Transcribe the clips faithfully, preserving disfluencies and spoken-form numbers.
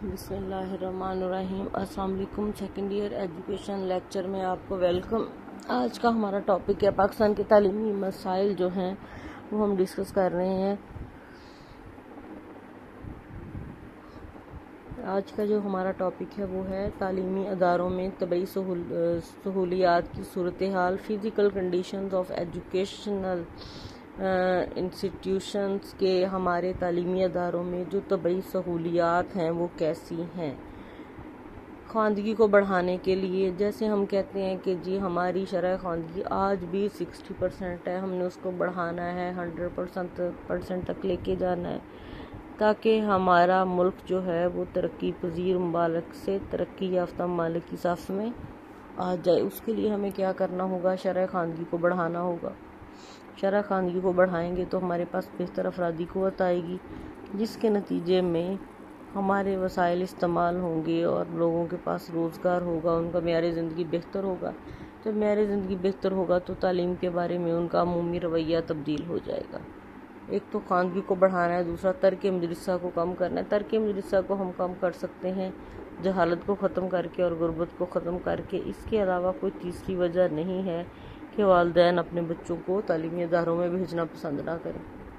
بسم اللہ الرحمن الرحیم۔ السلام علیکم۔ سیکنڈ ایئر ایجوکیشن لیکچر میں آپ کو ویلکم۔ آج کا ہمارا ٹاپک ہے پاکستان کے تعلیمی مسائل جو ہیں وہ ہم ڈسکس کر رہے ہیں۔ آج کا جو ہمارا ٹاپک ہے وہ ہے تعلیمی اداروں میں طبی سہولیات کی صورتحال، physical conditions of educational institutions کے ہمارے تعلیمی اداروں میں جو طبی سہولیات ہیں وہ کیسی ہیں۔ خواندگی کو بڑھانے کے لیے جیسے ہم کہتے ہیں کہ جی ہماری شرح خواندگی آج بھی سکسٹی پرسنٹ ہے، ہم نے اس کو بڑھانا ہے، ہنڈریڈ پرسنٹ پرسنٹ تک لے کے جانا ہے تاکہ ہمارا ملک جو ہے وہ ترقی پذیر ممالک سے ترقی یافتہ ممالک کی صف میں آ جائے۔ اس کے لیے ہمیں کیا کرنا ہوگا؟ شرح خواندگی کو بڑھانا ہوگا۔ شرح خواندگی کو بڑھائیں گے تو ہمارے پاس بہتر افرادی قوت آئے گی، جس کے نتیجے میں ہمارے وسائل استعمال ہوں گے اور لوگوں کے پاس روزگار ہوگا، ان کا معیار زندگی بہتر ہوگا۔ جب معیار زندگی بہتر ہوگا تو تعلیم کے بارے میں ان کا عمومی رویہ تبدیل ہو جائے گا۔ ایک تو خواندگی کو بڑھانا ہے، دوسرا ترک مدرسہ کو کم کرنا ہے۔ ترک مدرسہ کو ہم کم کر سکتے ہیں جہالت کو ختم کر کے اور غربت کو ختم کر کے۔ اس کے علاوہ کوئی تیسری وجہ نہیں ہے کہ والدین اپنے بچوں کو تعلیمی اداروں میں بھیجنا پسند نہ کریں،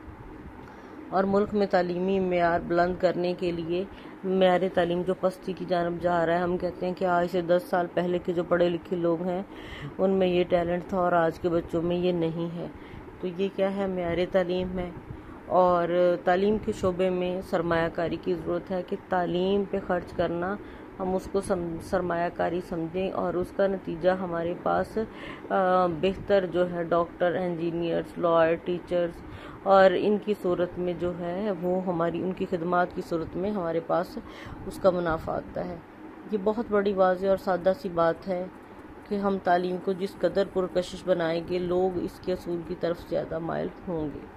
اور ملک میں تعلیمی معیار بلند کرنے کے لیے معیار تعلیم جو پستی کی جانب جا رہا ہے، ہم کہتے ہیں کہ آج سے دس سال پہلے کے جو پڑھے لکھے لوگ ہیں ان میں یہ ٹیلنٹ تھا اور آج کے بچوں میں یہ نہیں ہے۔ تو یہ کیا ہے؟ معیار تعلیم ہے، اور تعلیم کے شعبے میں سرمایہ کاری کی ضرورت ہے کہ تعلیم پہ خرچ کرنا ہم اس کو سرمایہ کاری سمجھیں اور اس کا نتیجہ ہمارے پاس بہتر جو ہے ڈاکٹر، انجینئرز، لائر، ٹیچرز اور ان کی صورت میں جو ہے وہ ہماری ان کی خدمات کی صورت میں ہمارے پاس اس کا منافع آتا ہے۔ یہ بہت بڑی واضح اور سادہ سی بات ہے کہ ہم تعلیم کو جس قدر پرکشش بنائیں گے لوگ اس کے اصول کی طرف زیادہ مائل ہوں گے۔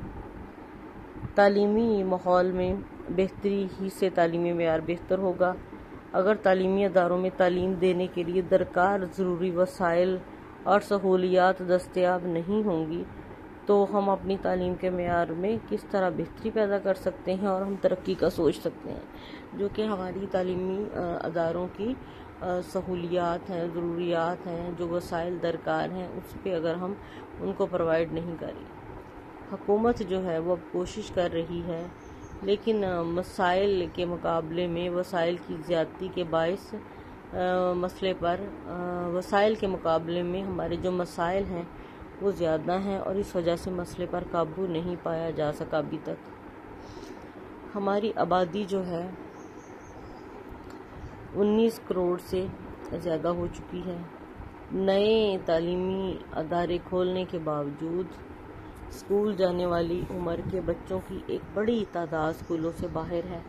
تعلیمی ماحول میں بہتری ہی سے تعلیمی معیار بہتر ہوگا۔ اگر تعلیمی اداروں میں تعلیم دینے کے لیے درکار ضروری وسائل اور سہولیات دستیاب نہیں ہوں گی تو ہم اپنی تعلیم کے معیار میں کس طرح بہتری پیدا کر سکتے ہیں اور ہم ترقی کا سوچ سکتے ہیں، جو کہ ہماری تعلیمی اداروں کی سہولیات ہیں، ضروریات ہیں، جو وسائل درکار ہیں، اس پہ اگر ہم ان کو پرووائڈ نہیں کریں۔ حکومت جو ہے وہ اب کوشش کر رہی ہے، لیکن مسائل کے مقابلے میں وسائل کی زیادتی کے باعث مسئلے پر وسائل کے مقابلے میں ہمارے جو مسائل ہیں وہ زیادہ ہیں اور اس وجہ سے مسئلے پر قابو نہیں پایا جا سکا ابھی تک۔ ہماری آبادی جو ہے انیس کروڑ سے زیادہ ہو چکی ہے۔ نئے تعلیمی ادارے کھولنے کے باوجود اسکول جانے والی عمر کے بچوں کی ایک بڑی تعداد اسکولوں سے باہر ہے،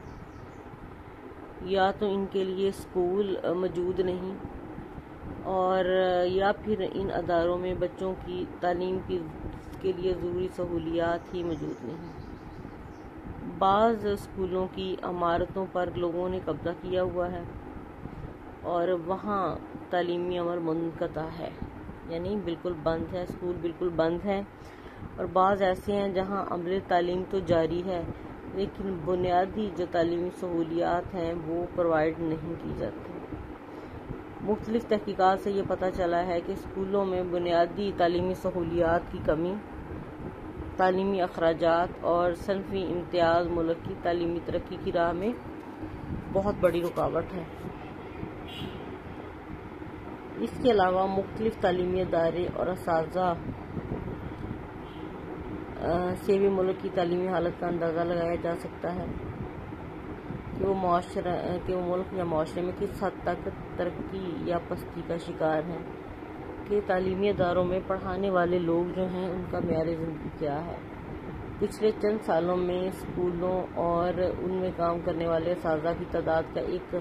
یا تو ان کے لیے اسکول موجود نہیں اور یا پھر ان اداروں میں بچوں کی تعلیم کی کے لیے ضروری سہولیات ہی موجود نہیں۔ بعض اسکولوں کی عمارتوں پر لوگوں نے قبضہ کیا ہوا ہے اور وہاں تعلیمی عمل منقطع ہے، یعنی بالکل بند ہے، اسکول بالکل بند ہے، اور بعض ایسے ہیں جہاں عمل تعلیم تو جاری ہے لیکن بنیادی جو تعلیمی سہولیات ہیں وہ پرووائڈ نہیں کی جاتی۔ مختلف تحقیقات سے یہ پتہ چلا ہے کہ اسکولوں میں بنیادی تعلیمی سہولیات کی کمی، تعلیمی اخراجات اور صنفی امتیاز ملک کی تعلیمی ترقی کی راہ میں بہت بڑی رکاوٹ ہے۔ اس کے علاوہ مختلف تعلیمی ادارے اور اساتذہ سے بھی ملک کی تعلیمی حالت کا اندازہ لگایا جا سکتا ہے کہ وہ معاشرہ کہ وہ ملک یا معاشرے میں کس حد تک ترقی یا پستی کا شکار ہیں، کہ تعلیمی اداروں میں پڑھانے والے لوگ جو ہیں ان کا معیار زندگی کیا ہے۔ پچھلے چند سالوں میں اسکولوں اور ان میں کام کرنے والے اساتذہ کی تعداد کا ایک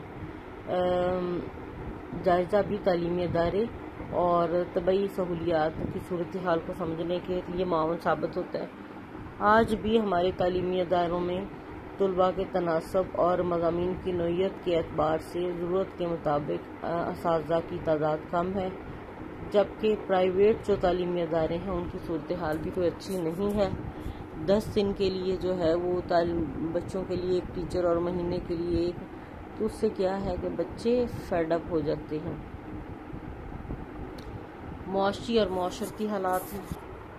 جائزہ بھی تعلیمی ادارے اور طبی سہولیات کی صورتحال کو سمجھنے کے لیے معاون ثابت ہوتا ہے۔ آج بھی ہمارے تعلیمی اداروں میں طلباء کے تناسب اور مضامین کی نوعیت کے اعتبار سے ضرورت کے مطابق اساتذہ کی تعداد کم ہے، جبکہ پرائیویٹ جو تعلیمی ادارے ہیں ان کی صورتحال بھی کوئی اچھی نہیں ہے۔ دس دن کے لیے جو ہے وہ تعلیم بچوں کے لیے ایک ٹیچر اور مہینے کے لیے ایک تو اس سے کیا ہے کہ بچے فیڈ اپ ہو جاتے ہیں۔ معاشی اور معاشرتی حالات ہیں۔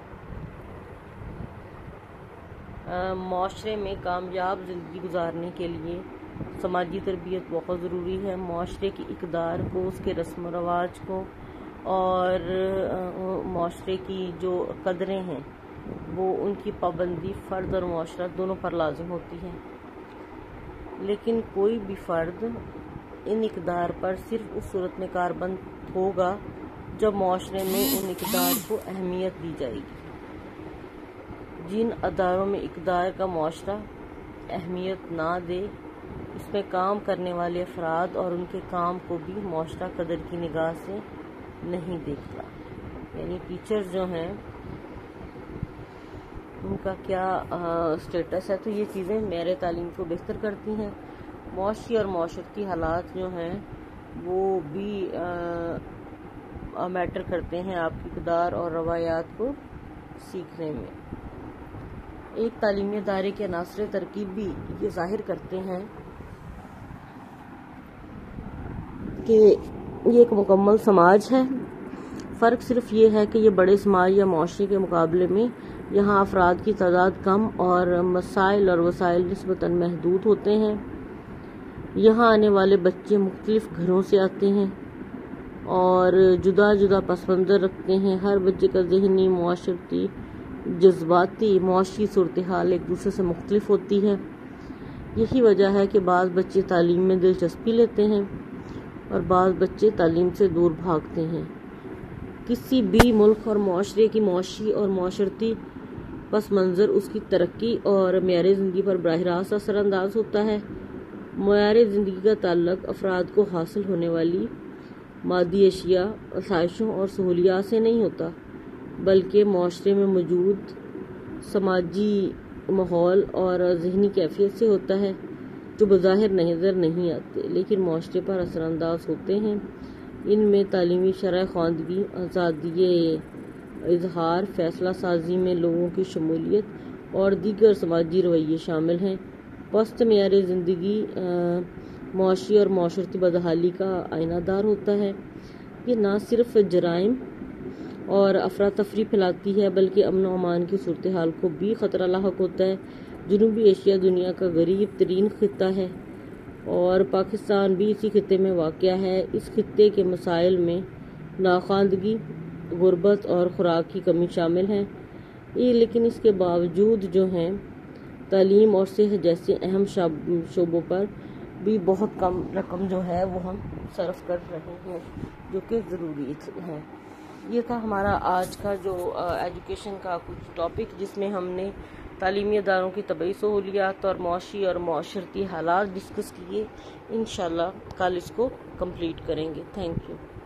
معاشرے میں کامیاب زندگی گزارنے کے لیے سماجی تربیت بہت ضروری ہے۔ معاشرے کی اقدار کو، اس کے رسم و رواج کو اور معاشرے کی جو قدریں ہیں وہ ان کی پابندی فرد اور معاشرہ دونوں پر لازم ہوتی ہے، لیکن کوئی بھی فرد ان اقدار پر صرف اس صورت میں کاربند ہوگا جب معاشرے میں ان اقدار کو اہمیت دی جائے گی۔ جن اداروں میں اقدار کا معاشرہ اہمیت نہ دے، اس میں کام کرنے والے افراد اور ان کے کام کو بھی معاشرہ قدر کی نگاہ سے نہیں دیکھتا، یعنی ٹیچرز جو ہیں ان کا کیا اسٹیٹس ہے، تو یہ چیزیں معیار تعلیم کو بہتر کرتی ہیں۔ معاشی اور معاشرتی حالات جو ہیں وہ بھی میٹر کرتے ہیں آپ کی اقدار اور روایات کو سیکھنے میں۔ ایک تعلیمی ادارے کے عناصر ترکیب بھی یہ ظاہر کرتے ہیں کہ یہ ایک مکمل سماج ہے۔ فرق صرف یہ ہے کہ یہ بڑے سماج یا معاشرے کے مقابلے میں یہاں افراد کی تعداد کم اور مسائل اور وسائل نسبتاً محدود ہوتے ہیں۔ یہاں آنے والے بچے مختلف گھروں سے آتے ہیں اور جدا جدا پس منظر رکھتے ہیں۔ ہر بچے کا ذہنی، معاشرتی، جذباتی، معاشی صورتحال ایک دوسرے سے مختلف ہوتی ہے۔ یہی وجہ ہے کہ بعض بچے تعلیم میں دلچسپی لیتے ہیں اور بعض بچے تعلیم سے دور بھاگتے ہیں۔ کسی بھی ملک اور معاشرے کی معاشی اور معاشرتی پس منظر اس کی ترقی اور معیار زندگی پر براہ راست اثر انداز ہوتا ہے۔ معیار زندگی کا تعلق افراد کو حاصل ہونے والی مادی اشیاء، آسائشوں اور سہولیات سے نہیں ہوتا، بلکہ معاشرے میں موجود سماجی ماحول اور ذہنی کیفیت سے ہوتا ہے، جو بظاہر نظر نہیں آتے لیکن معاشرے پر اثر انداز ہوتے ہیں۔ ان میں تعلیمی شرح خواندگی، آزادی اظہار، فیصلہ سازی میں لوگوں کی شمولیت اور دیگر سماجی رویے شامل ہیں۔ پست معیار زندگی معاشی اور معاشرتی بدحالی کا آئینہ دار ہوتا ہے۔ یہ نہ صرف جرائم اور افراتفری پھیلاتی ہے بلکہ امن و امان کی صورتحال کو بھی خطرہ لاحق ہوتا ہے۔ جنوبی ایشیا دنیا کا غریب ترین خطہ ہے اور پاکستان بھی اسی خطے میں واقع ہے۔ اس خطے کے مسائل میں ناخواندگی، غربت اور خوراک کی کمی شامل ہیں، یہ لیکن اس کے باوجود جو ہیں تعلیم اور صحت جیسے اہم شعبوں پر بھی بہت کم رقم جو ہے وہ ہم صرف کر رہے ہیں، جو کہ ضروری ہے۔ یہ تھا ہمارا آج کا جو ایجوکیشن کا کچھ ٹاپک، جس میں ہم نے تعلیمی اداروں کی طبعی سہولیات اور معاشی اور معاشرتی حالات ڈسکس کیے۔ انشاءاللہ کل اس کو کمپلیٹ کریں گے۔ Thank you.